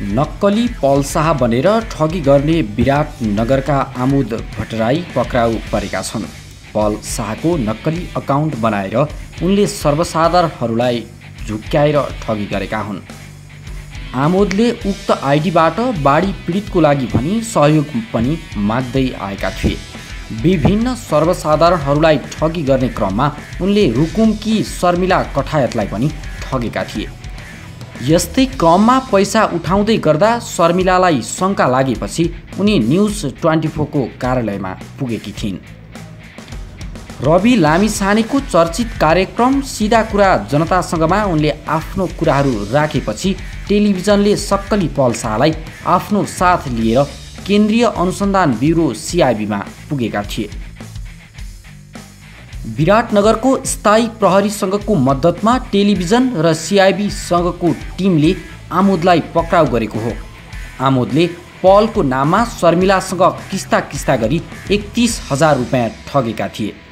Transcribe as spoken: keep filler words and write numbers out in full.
नक्कली पल शाह बनेर ठगी गर्ने विराटनगरका आमोद भट्टराई पक्राउ परेका छन्। पल शाहको नक्कली अकाउन्ट बनाएर उनले सर्वसाधारणहरूलाई झुक्क्याएर ठगी गरेका हुन्। आमोदले उक्त आइडीबाट बाढी पीडितको लागि भनी सहयोग पनि माग्दै आएका थिए। विभिन्न सर्वसाधारणहरूलाई ठगी गर्ने क्रममा उनले रुकुमकी शर्मिला कठायतलाई पनि ठगेका थिए। यस्तै क्रममा पैसा उठाउँदै गर्दा शर्मिलालाई शङ्का लागेपछि उनी न्युज ट्वेन्टी फोरको कार्यालयमा पुगेकी थिइन्। रवि लामिछानेको चर्चित कार्यक्रम सिधा कुरा जनतासँगमा उनले आफ्नो कुराहरू राखेपछि टेलिभिजनले सक्कली पल शाहलाई आफ्नो साथ लिएर केन्द्रीय अनुसन्धान ब्युरो सिआइबीमा पुगेका थिए। विराटनगरको स्थायी प्रहरीसँगको मद्दतमा टेलिभिजन र सिआइबीसँगको टिमले आमोदलाई पक्राउ गरेको हो। आमोदले पलको नाममा शर्मिलासँग किस्ता किस्ता गरी एकतीस हजार रुपियाँ ठगेका थिए।